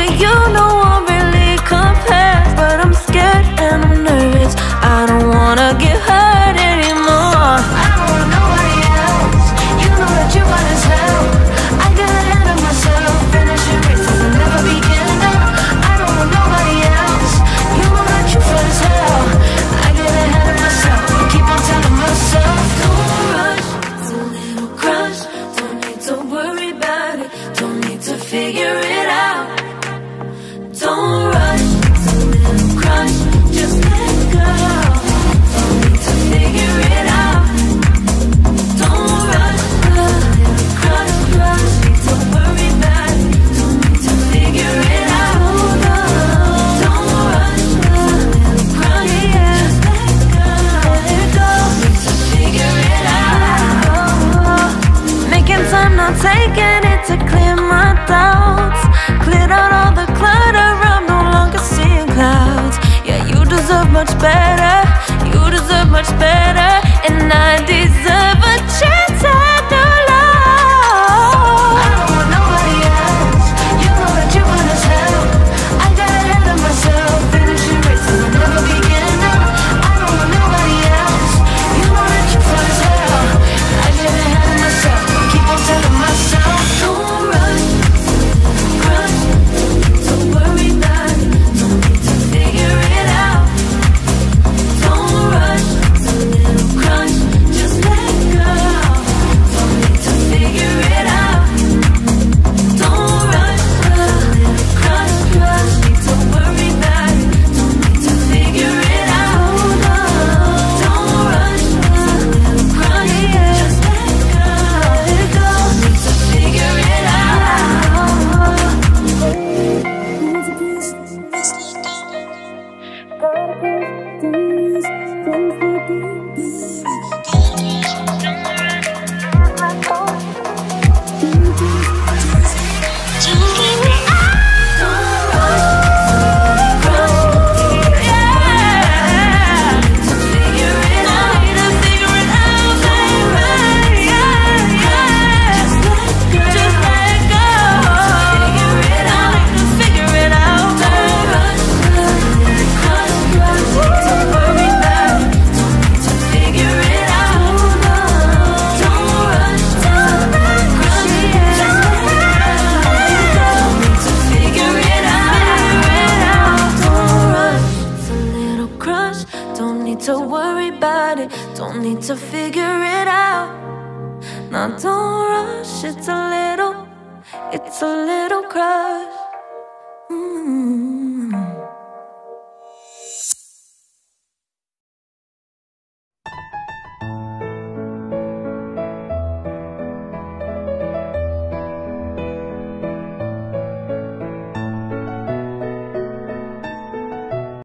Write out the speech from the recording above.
Yeah, you know one really compares, but I'm scared and I'm nervous. I don't wanna get hurt anymore. I don't want nobody else. You know that you got as hell. I got ahead of myself, finishing races and never begin now. I don't want nobody else. You know that you feel as hell. I get ahead of myself, keep on telling myself, don't rush, it's a little crush. Don't need to worry about it, don't need to figure it out. Don't rush, it's a little crush. Just let go, don't need to figure it out. Don't rush, a little crush, crush. Need to worry about it, don't need to figure it out. Don't rush, a little crush. Just let go, need to figure it out. Making time, not taking it to clear my doubts. Cleared out all the clutter, I'm no longer seeing clouds. Yeah, you deserve much better, you deserve much better, and I deserve a chance at new love. I don't want nobody else. You know that you want as hell. I got ahead of myself, finishing races and never begin now. I don't want nobody else. You know that you feel as hell. I get ahead of myself, keep on telling myself, don't rush, crush. Don't worry about it, don't need to figure it out. Don't rush, it's a little crush. Just let go, don't need to figure it out. Don't rush, a little crush, crush. Need to worry about it, don't need to figure it out. Don't rush, a little crush. Just let go, don't need to figure it out. To worry about it, don't need to figure it out. Now don't rush, it's a little crush.